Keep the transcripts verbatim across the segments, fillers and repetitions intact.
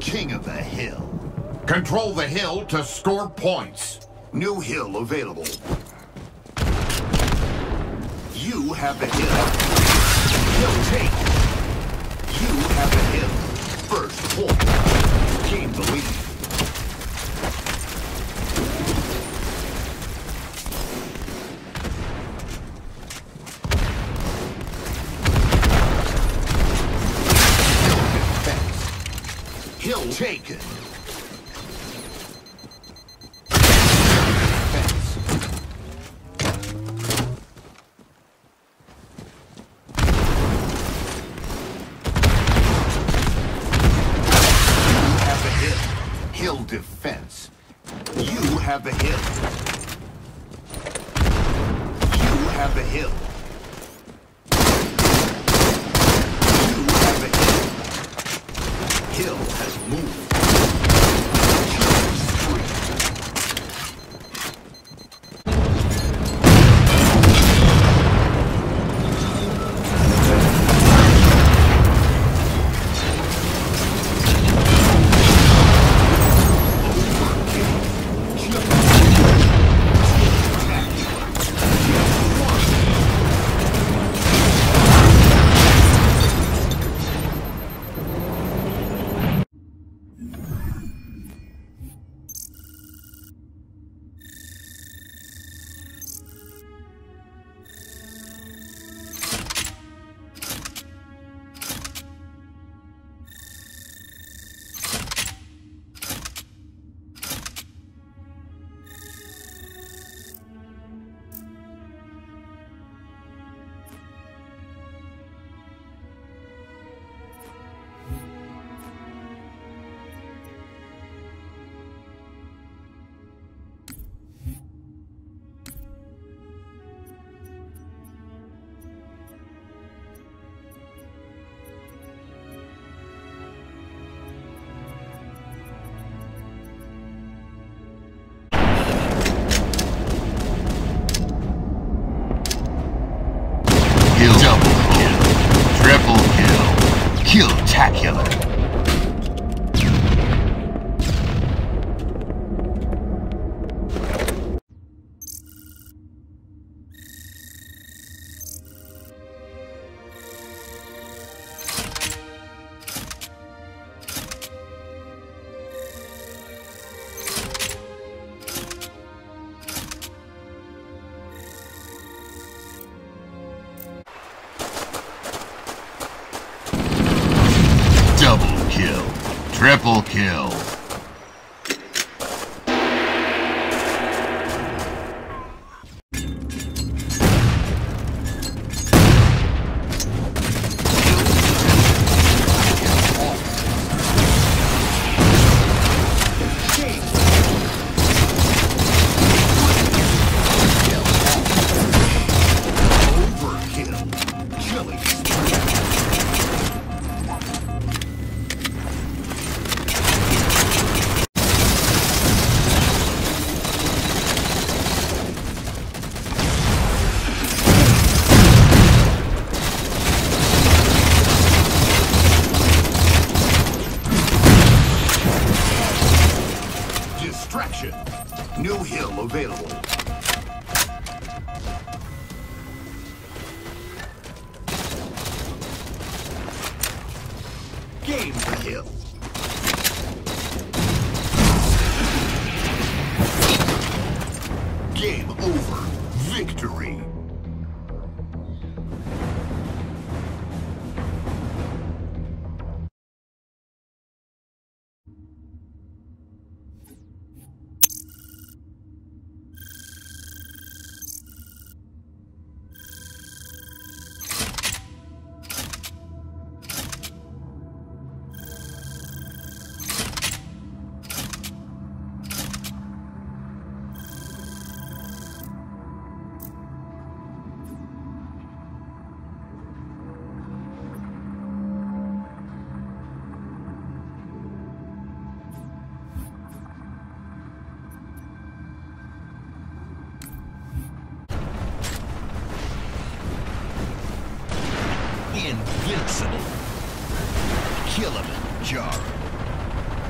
king of the hill. Control the hill to score points. New hill available. You have the hill. Hill take. You have the hill. First point. Gain the lead. Hill taken. Defense. You have the hill. Hill defense. You have the hill. You have the hill. You have the hill. Hill has moved. Kill-tacular. Double kill. Triple kill. New hill available. Gain the hill. Game over. Victory. Invincible. Kilimanjaro.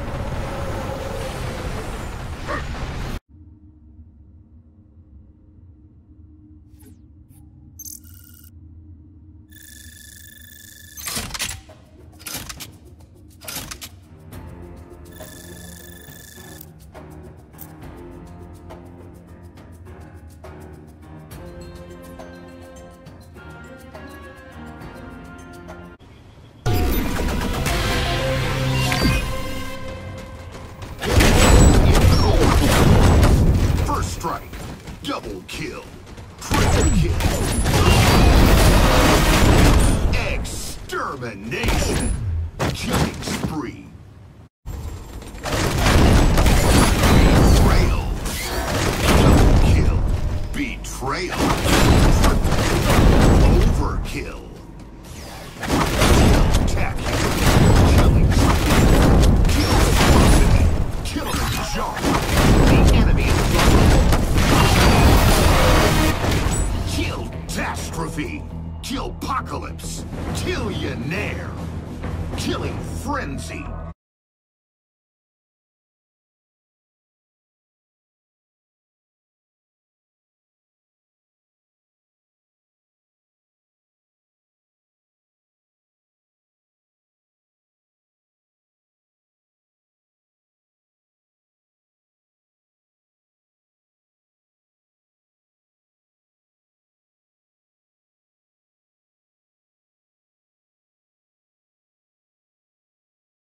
Domination. Killing spree. Betrayal. Double kill. Betrayal. Overkill. Kill tech. Killing spree. Kill velocity. Killing jump. The enemy is vulnerable. Kill catastrophe. Kill apocalypse. Killionaire. Killing frenzy.